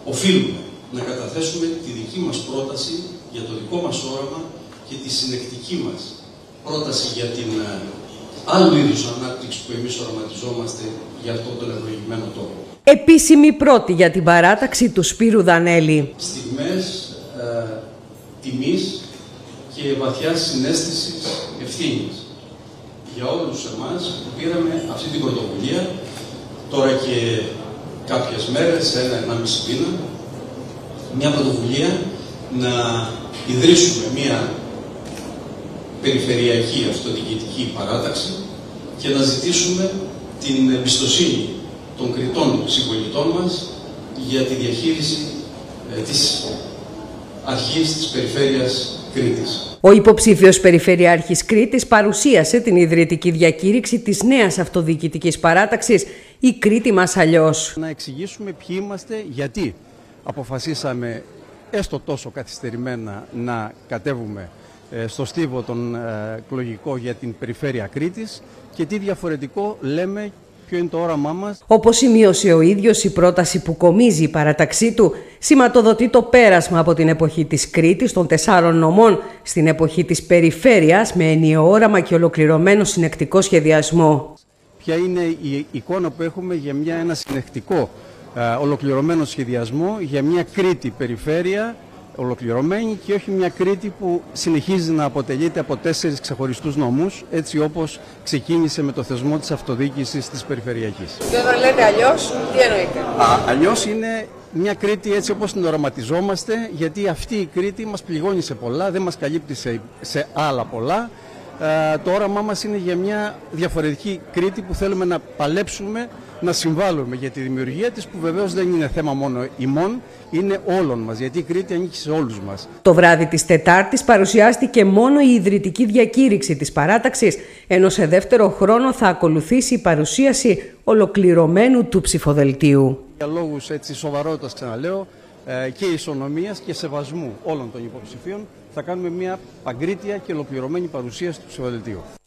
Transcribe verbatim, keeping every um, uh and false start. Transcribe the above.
οφείλουμε να καταθέσουμε τη δική μας πρόταση για το δικό μας όραμα και τη συνεκτική μας πρόταση για την άλλου είδους ανάπτυξη που εμείς οραματιζόμαστε για αυτόν τον ευλογημένο τόπο. Επίσημη πρώτη για την παράταξη του Σπύρου Δανέλη. Στιγμές ε, τιμής και βαθιάς συναίσθησης ευθύνης για όλους εμάς που πήραμε αυτή την πρωτοβουλία τώρα και κάποιες μέρες, ένα, ένα μισή μήνα, μια πρωτοβουλία να ιδρύσουμε μια περιφερειακή αυτοδιοικητική παράταξη και να ζητήσουμε την εμπιστοσύνη των Κρητών συμπολιτών μας για τη διαχείριση ε, της αρχής της περιφέρειας Κρήτης. Ο υποψήφιος Περιφερειάρχης Κρήτης παρουσίασε την ιδρυτική διακήρυξη της νέας αυτοδιοικητικής παράταξης «Η Κρήτη μας αλλιώς». Να εξηγήσουμε ποιοι είμαστε, γιατί αποφασίσαμε έστω τόσο καθυστερημένα να κατέβουμε στο στίβο τον εκλογικό για την περιφέρεια Κρήτης και τι διαφορετικό λέμε, ποιο είναι το όραμά μας. Όπως σημείωσε ο ίδιος, η πρόταση που κομίζει η παράταξή του σηματοδοτεί το πέρασμα από την εποχή της Κρήτης των τεσσάρων νομών στην εποχή της περιφέρειας με ενιαίο όραμα και ολοκληρωμένο συνεκτικό σχεδιασμό. Ποια είναι η εικόνα που έχουμε για μια, ένα συνεκτικό ολοκληρωμένο σχεδιασμό για μια Κρήτη περιφέρεια ολοκληρωμένη και όχι μια Κρήτη που συνεχίζει να αποτελείται από τέσσερις ξεχωριστούς νομούς, έτσι όπως ξεκίνησε με το θεσμό της αυτοδιοίκησης της περιφερειακής. Και όταν λέτε αλλιώς, τι εννοείτε? Α, αλλιώς είναι μια Κρήτη έτσι όπως την οραματιζόμαστε, γιατί αυτή η Κρήτη μας πληγώνει σε πολλά, δεν μας καλύπτει σε, σε άλλα πολλά. Ε, το όραμά μας είναι για μια διαφορετική Κρήτη που θέλουμε να παλέψουμε, να συμβάλλουμε για τη δημιουργία της, που βεβαίως δεν είναι θέμα μόνο ημών, είναι όλων μας, γιατί η Κρήτη ανήκει σε όλους μας. Το βράδυ της Τετάρτης παρουσιάστηκε μόνο η ιδρυτική διακήρυξη της παράταξης, ενώ σε δεύτερο χρόνο θα ακολουθήσει η παρουσίαση ολοκληρωμένου του ψηφοδελτίου. Για λόγους έτσι σοβαρότητας, ξαναλέω, και ισονομίας και σεβασμού όλων των υποψηφίων, θα κάνουμε μια παγκρίτια και ολοκληρωμένη παρουσίαση του ψηφοδελτίου.